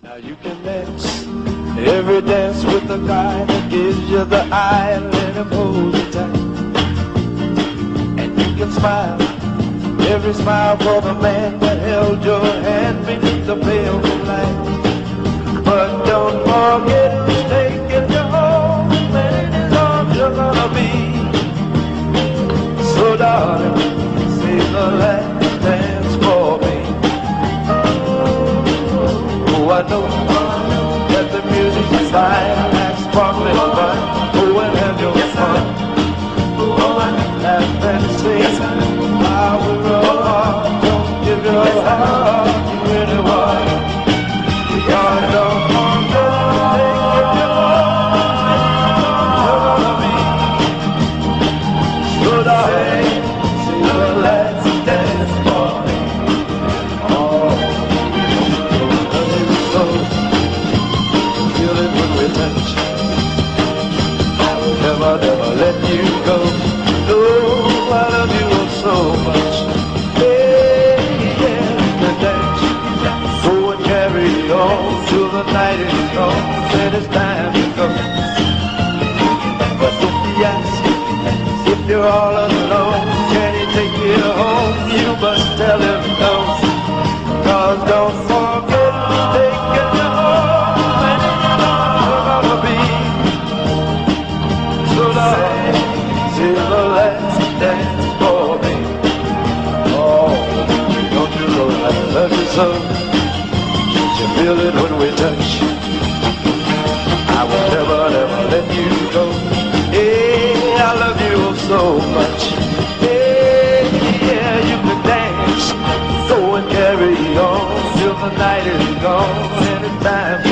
Now you can dance every dance with the guy that gives you the eye and let him hold you tight. And you can smile every smile for the man that held your hand beneath the pale moonlight. But don't forget he's taking you home, and in his arms you're gonna be. So darling, save the last dance for me. Oh, I know that the music's fine and sparkling fun. Oh, and have your fun. Oh, and laugh and sing while we're apart. Don't give your heart to anyone. God don't want to take you home, you're gonna be. So darling, say the last dance for me. Feel it when we touch. I will never, never let you go. No, I love you so much. Hey, yeah, the dance. Go and carry on till the night is gone. And it's time to go. But if he asks if you're all alone, can he take you home? You must tell him no. 'Cause don't forget to take you home, and you're gonna be. So long, till the last dance for me. Oh, don't you know I love you so? Don't you feel it when we touch? I will never, never let you go. Hey, I love you so much. Hey, yeah, you can dance, go and carry on till the night is gone and it's time